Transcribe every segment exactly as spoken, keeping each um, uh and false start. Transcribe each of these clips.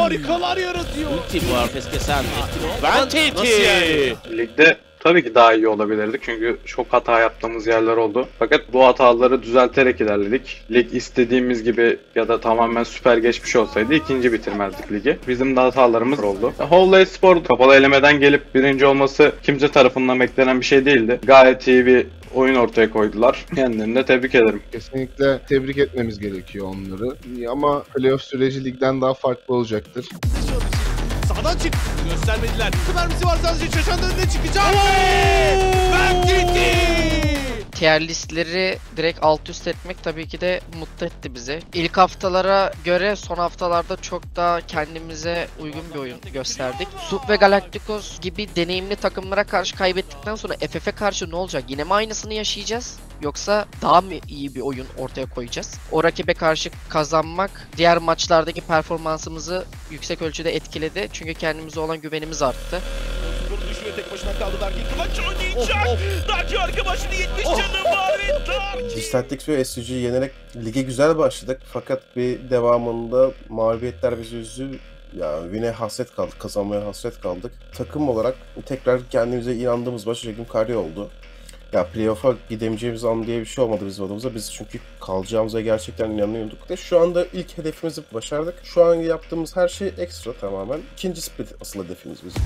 harikalar yaratıyor. Ulti bu Arfes kesen. Vantiti. Ligde tabii ki daha iyi olabilirdik çünkü çok hata yaptığımız yerler oldu. Fakat bu hataları düzelterek ilerledik. Lig istediğimiz gibi ya da tamamen süper geçmiş olsaydı ikinci bitirmezdik ligi. Bizim de hatalarımız oldu. Holley Spor kapalı elemeden gelip birinci olması kimse tarafından beklenen bir şey değildi. Gayet iyi bir oyun ortaya koydular. Kendilerini de tebrik ederim. Kesinlikle tebrik etmemiz gerekiyor onları. Ama playoff süreci ligden daha farklı olacaktır. Sağdan çık. Göstermediler. Mermisi var sadece. Çaşan da önüne çıkacak. Vantiti. Tier listleri direkt alt üst etmek tabii ki de mutlu etti bizi. İlk haftalara göre son haftalarda çok daha kendimize uygun bir oyun gösterdik. Sup ve Galacticos gibi deneyimli takımlara karşı kaybettikten sonra F F'e karşı ne olacak? Yine mi aynısını yaşayacağız? Yoksa daha mı iyi bir oyun ortaya koyacağız? O rakibe karşı kazanmak diğer maçlardaki performansımızı yüksek ölçüde etkiledi. Çünkü kendimize olan güvenimiz arttı. Düşüyor, tek başına kaldı Darkin. Kıvaç oynayacak. Darkin arka başını yetmiş canı var ve Darkin. Distractix ve S U G'yi yenerek lige güzel başladık. Fakat bir devamında mağlubiyetler bizi üzdü. Yani win'e hasret kaldık, kazanmaya hasret kaldık. Takım olarak tekrar kendimize inandığımız başka gün kariyer oldu. Ya playoff'a gidemeyeceğimiz an diye bir şey olmadı bizim adımıza. Biz çünkü kalacağımıza gerçekten inanıyorduk. Ve şu anda ilk hedefimizi başardık. Şu an yaptığımız her şey ekstra tamamen. İkinci split asıl hedefimiz bizim.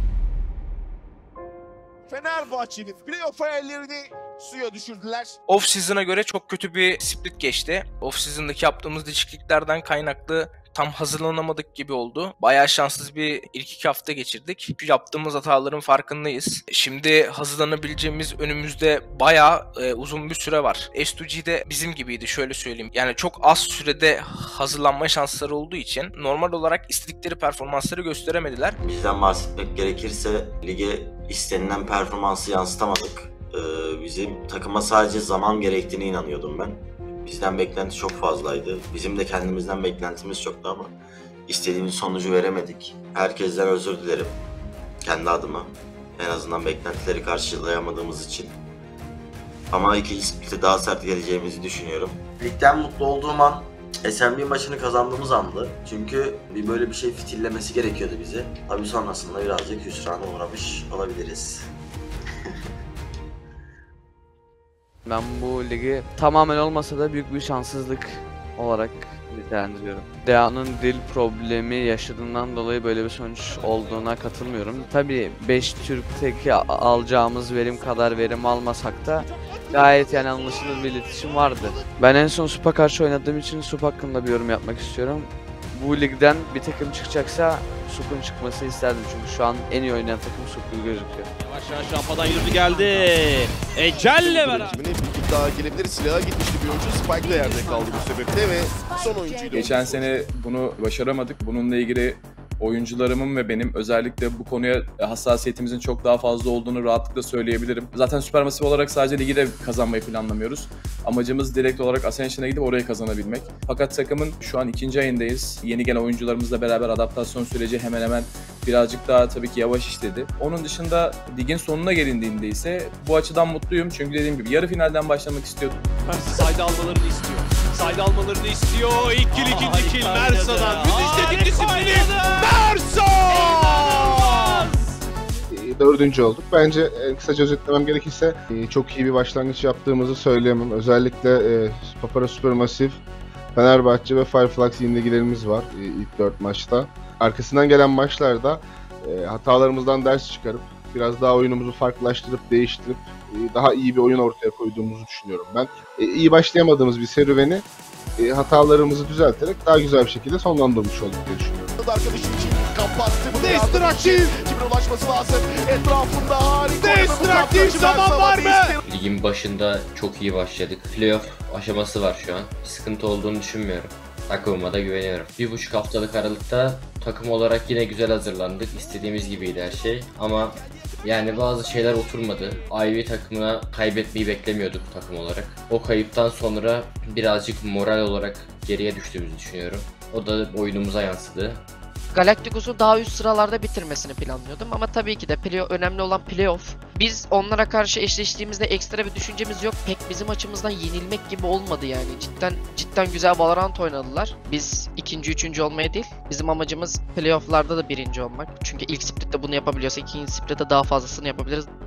Fenerbahçe'nin playoff hayallerini suya düşürdüler. Off-season'a göre çok kötü bir split geçti. Off-season'daki yaptığımız değişikliklerden kaynaklı tam hazırlanamadık gibi oldu. Bayağı şanssız bir ilk iki hafta geçirdik. Çünkü yaptığımız hataların farkındayız. Şimdi hazırlanabileceğimiz önümüzde bayağı e, uzun bir süre var. S iki G'de bizim gibiydi, şöyle söyleyeyim. Yani çok az sürede hazırlanma şansları olduğu için normal olarak istedikleri performansları gösteremediler. Bizden bahsetmek gerekirse lige istenilen performansı yansıtamadık. Ee, bizim takıma sadece zaman gerektiğine inanıyordum ben. Bizden beklenti çok fazlaydı. Bizim de kendimizden beklentimiz çoktu ama istediğimiz sonucu veremedik. Herkesten özür dilerim. Kendi adıma. En azından beklentileri karşılayamadığımız için. Ama ikinci split'e daha sert geleceğimizi düşünüyorum. Ligden mutlu olduğum an S M B maçını kazandığımız andı. Çünkü bir böyle bir şey fitillemesi gerekiyordu bize. Tabii sonrasında birazcık hüsrana uğramış olabiliriz. Ben bu ligi tamamen olmasa da büyük bir şanssızlık olarak nitelendiriyorum. D A'nın dil problemi yaşadığından dolayı böyle bir sonuç olduğuna katılmıyorum. Tabii beş Türk'teki alacağımız verim kadar verim almasak da gayet yani anlaşılır bir iletişim vardı. Ben en son Sup'a karşı oynadığım için Sup hakkında bir yorum yapmak istiyorum. Bu ligden bir takım çıkacaksa Sup'un çıkmasını isterdim çünkü şu an en iyi oynayan takım Sup gibi gözüküyor. Yavaş yavaş rampadan yürüdü geldi. Ecel'le beraber. Bir tık daha gelebilir. Silaha gitmişti bir oyuncu. Spike de yerde kaldı bu sebeple ve son oyuncuydu. Geçen sene bunu başaramadık. Bununla ilgili oyuncularımın ve benim özellikle bu konuya hassasiyetimizin çok daha fazla olduğunu rahatlıkla söyleyebilirim. Zaten Supermassive olarak sadece ligi de kazanmayı planlamıyoruz. Amacımız direkt olarak Ascension'a gidip orayı kazanabilmek. Fakat takımın şu an ikinci ayındayız. Yeni gelen oyuncularımızla beraber adaptasyon süreci hemen hemen birazcık daha tabii ki yavaş işledi. Onun dışında ligin sonuna gelindiğinde ise bu açıdan mutluyum. Çünkü dediğim gibi yarı finalden başlamak istiyordum. Sayda almalarını istiyor. Sayda almalarını istiyor. İlk kill, ikinci kill Mersa'dan. Müthiş disiplini. Mersa! Dördüncü olduk. Bence e, kısaca özetlemem gerekirse e, çok iyi bir başlangıç yaptığımızı söyleyemem. Özellikle e, Papara Supermassive, Fenerbahçe ve Fireflux yenilgilerimiz var e, ilk dört maçta. Arkasından gelen maçlarda e, hatalarımızdan ders çıkarıp biraz daha oyunumuzu farklılaştırıp değiştirip e, daha iyi bir oyun ortaya koyduğumuzu düşünüyorum ben. E, iyi başlayamadığımız bir serüveni e, hatalarımızı düzelterek daha güzel bir şekilde sonlandırmış olduk diye düşünüyorum. Arkadaşım için kapattı. Bu Destructive. Kimin ulaşması lazım? Etrafında harika. Destructive zaman var mı? Ligin başında çok iyi başladık. Playoff aşaması var şu an. Sıkıntı olduğunu düşünmüyorum. Takımıma da güveniyorum. Bir buçuk haftalık aralıkta takım olarak yine güzel hazırlandık. İstediğimiz gibiydi her şey. Ama yani bazı şeyler oturmadı. I V takımına kaybetmeyi beklemiyorduk takım olarak. O kayıptan sonra birazcık moral olarak geriye düştüğümüzü düşünüyorum. O da oyunumuza yansıdı. Galacticos'u daha üst sıralarda bitirmesini planlıyordum ama tabii ki de play önemli olan playoff. Biz onlara karşı eşleştiğimizde ekstra bir düşüncemiz yok. Pek bizim açımızdan yenilmek gibi olmadı yani. Cidden cidden güzel Valorant oynadılar. Biz ikinci, üçüncü olmaya değil. Bizim amacımız playoff'larda da birinci olmak. Çünkü ilk splitte bunu yapabiliyorsak ikinci splitte daha fazlasını yapabiliriz.